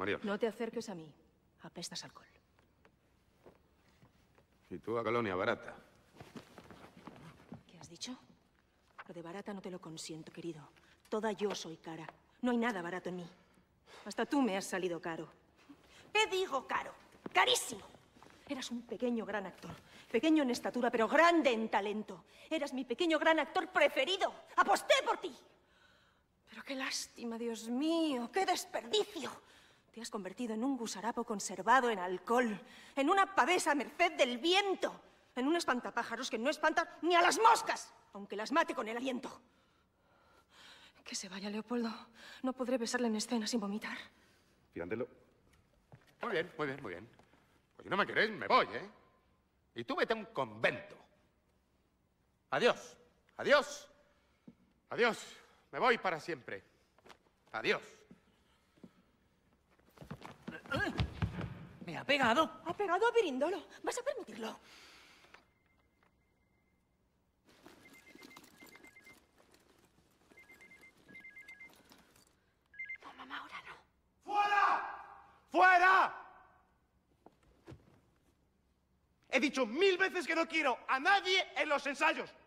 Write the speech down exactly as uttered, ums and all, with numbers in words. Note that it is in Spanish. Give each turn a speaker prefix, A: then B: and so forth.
A: María.
B: No te acerques a mí. Apestas alcohol.
A: Y tú a colonia barata.
B: ¿Qué has dicho? Lo de barata no te lo consiento, querido. Toda yo soy cara. No hay nada barato en mí. Hasta tú me has salido caro. ¿Qué digo caro? ¡Carísimo! Eras un pequeño gran actor. Pequeño en estatura, pero grande en talento. Eras mi pequeño gran actor preferido. ¡Aposté por ti! Pero qué lástima, Dios mío. ¡Qué desperdicio! Te has convertido en un gusarapo conservado en alcohol. En una pavesa a merced del viento. En un espantapájaros que no espanta ni a las moscas, aunque las mate con el aliento. Que se vaya, Leopoldo. No podré besarle en escena sin vomitar.
A: Pirándelo. Muy bien, muy bien, muy bien. Pues si no me queréis, me voy, ¿eh? Y tú vete a un convento. Adiós. Adiós. Adiós. Me voy para siempre. Adiós.
C: ¿Me ha pegado?
B: Ha pegado a Pirindolo. ¿Vas a permitirlo? No, mamá, ahora no.
D: ¡Fuera! ¡Fuera! He dicho mil veces que no quiero a nadie en los ensayos.